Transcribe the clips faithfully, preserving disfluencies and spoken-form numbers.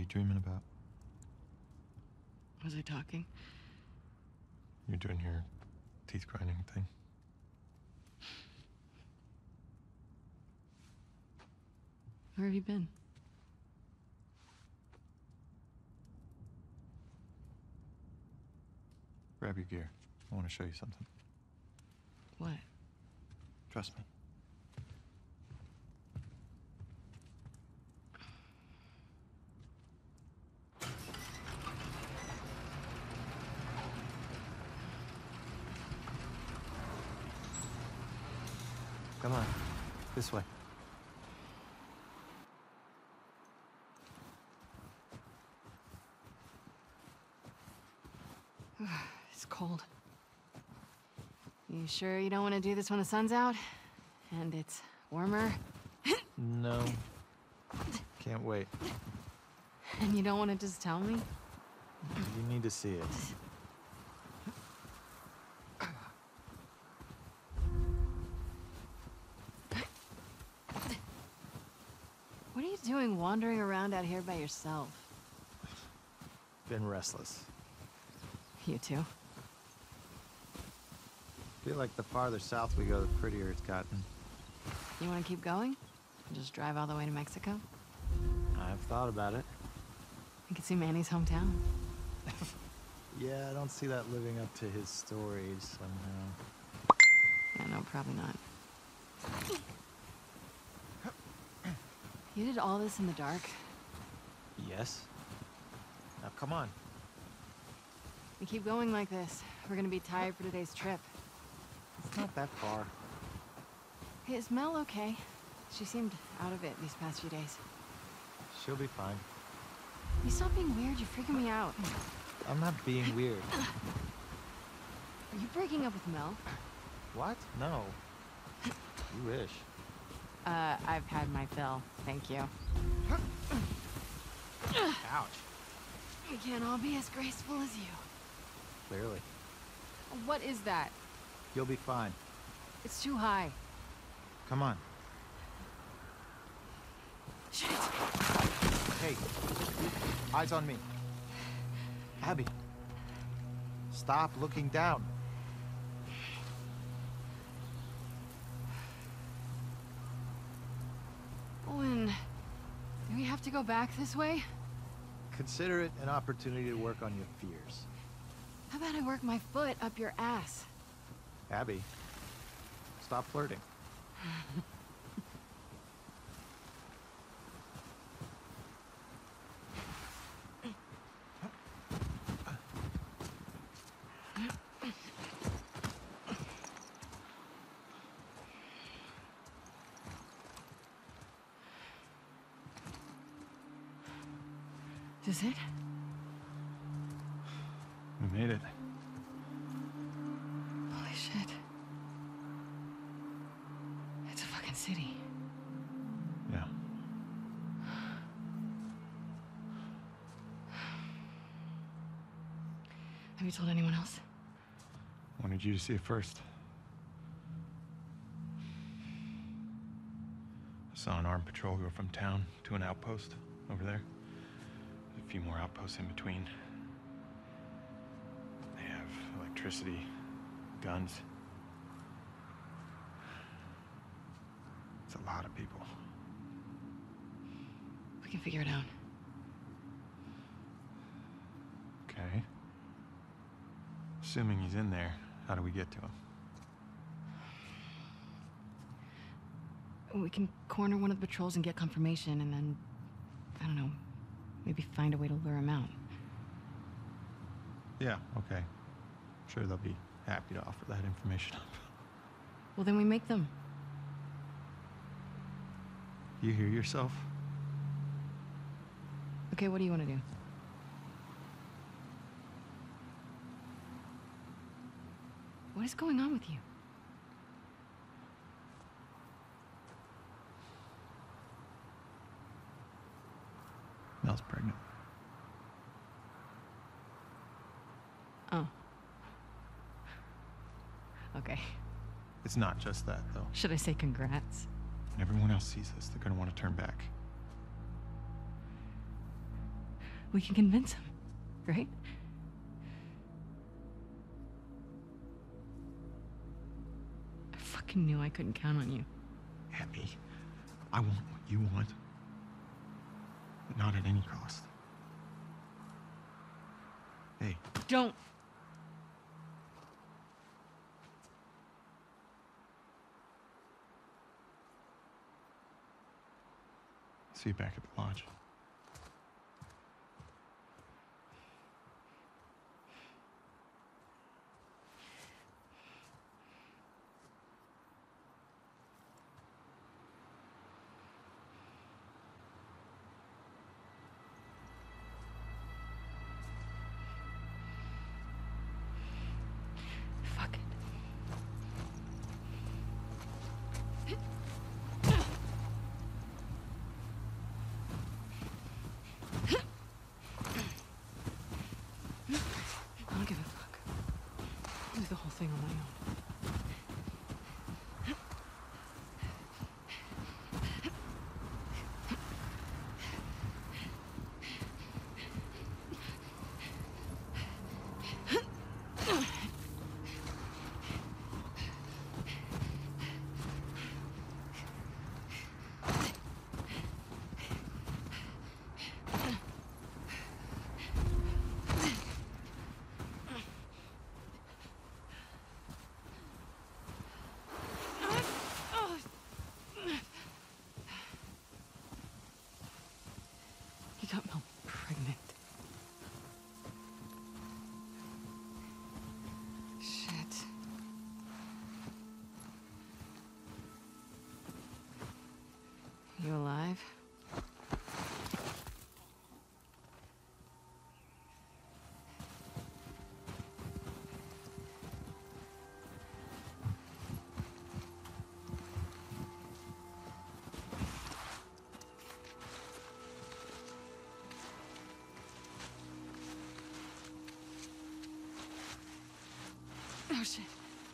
you dreaming about? Was I talking? You're doing your teeth grinding thing. Where have you been? Grab your gear. I want to show you something. What? Trust me. Come on. This way. It's cold. You sure you don't want to do this when the sun's out? And it's warmer? No. Can't wait. And you don't want to just tell me? You need to see it. What are you doing wandering around out here by yourself? Been restless. You too? Feel like the farther south we go, the prettier it's gotten. You want to keep going? And just drive all the way to Mexico? I've thought about it. You can see Manny's hometown. Yeah, I don't see that living up to his stories somehow. Yeah, no, probably not. You did all this in the dark? Yes. Now come on. We keep going like this, we're gonna be tired for today's trip. It's not that far. Hey, is Mel okay? She seemed out of it these past few days. She'll be fine. You stop being weird, you're freaking me out. I'm not being weird. Are you breaking up with Mel? What? No. You wish. Uh, I've had my fill, thank you. Ouch. We can't all be as graceful as you. Clearly. What is that? You'll be fine. It's too high. Come on. Shit. Hey. Eyes on me. Abby. Stop looking down. Owen, do we have to go back this way? Consider it an opportunity to work on your fears. How about I work my foot up your ass? Abby, stop flirting. Is this it? We made it. Holy shit. It's a fucking city. Yeah. Have you told anyone else? Wanted you to see it first. I saw an armed patrol go from town to an outpost over there. There's a few more outposts in between. They have electricity, guns. It's a lot of people. We can figure it out. Okay. Assuming he's in there, how do we get to him? We can corner one of the patrols and get confirmation, and then, I don't know, maybe find a way to lure him out. Yeah, okay. I'm sure they'll be happy to offer that information up. Well, then we make them. You hear yourself? Okay, what do you want to do? What is going on with you? Mel's pregnant. Oh. Okay. It's not just that, though. Should I say congrats? When everyone else sees this, they're gonna want to turn back. We can convince him, right? I fucking knew I couldn't count on you. Abby, I want what you want. Not at any cost. Hey. Don't. See you back at the lodge. Fuck it. I don't give a fuck. I'll do the whole thing on my own. He got Mel pregnant. Shit. You alive? Oh shit.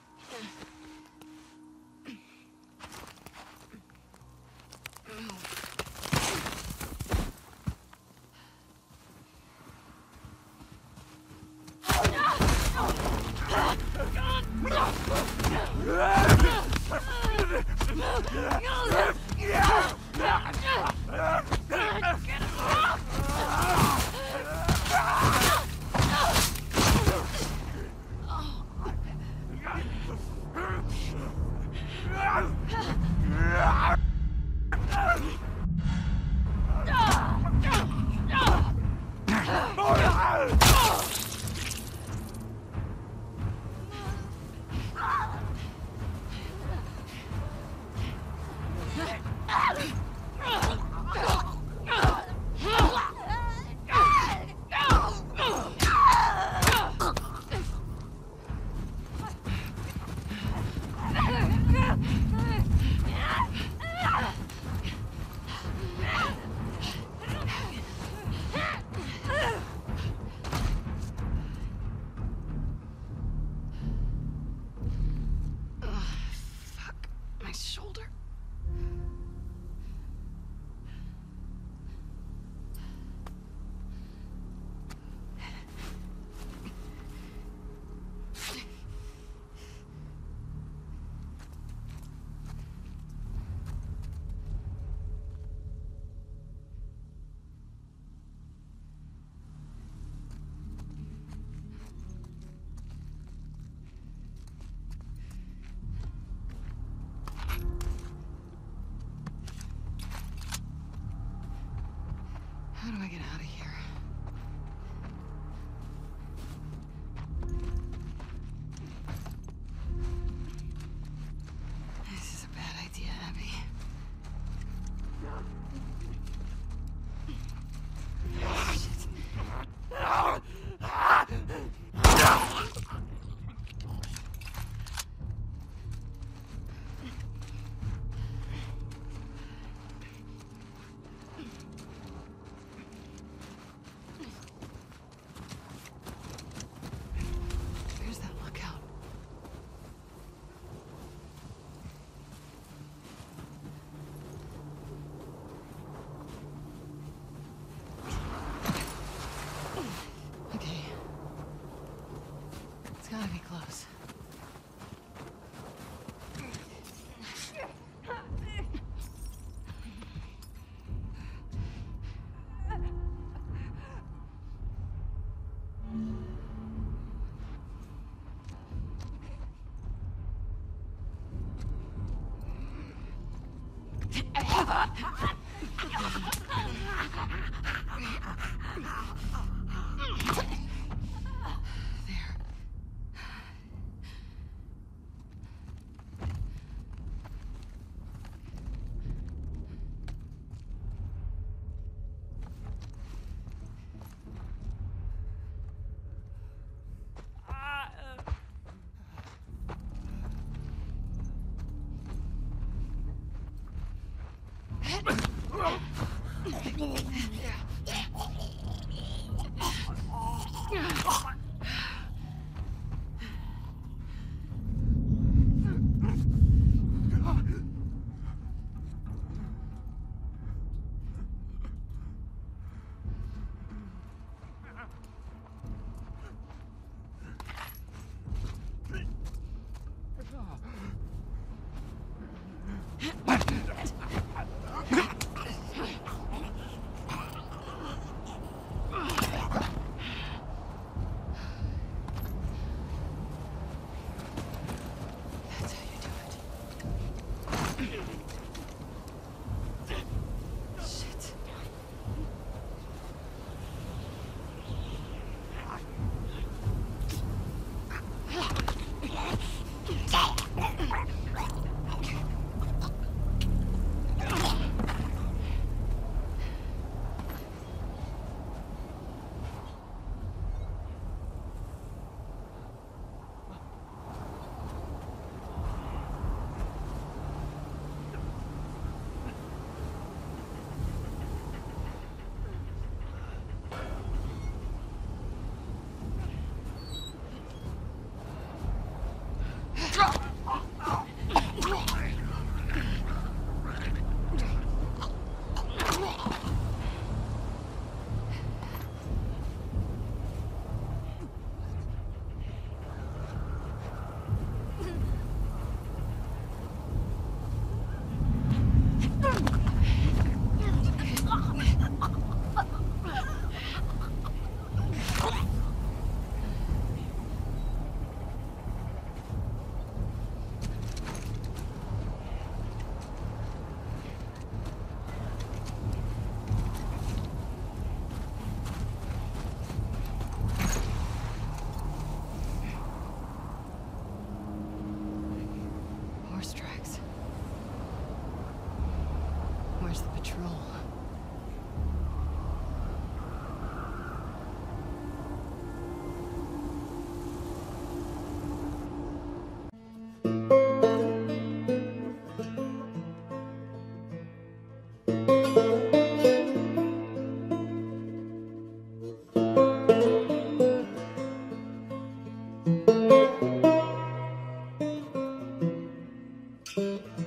My shoulder. It's gotta be close. Where's the patrol? Thank you.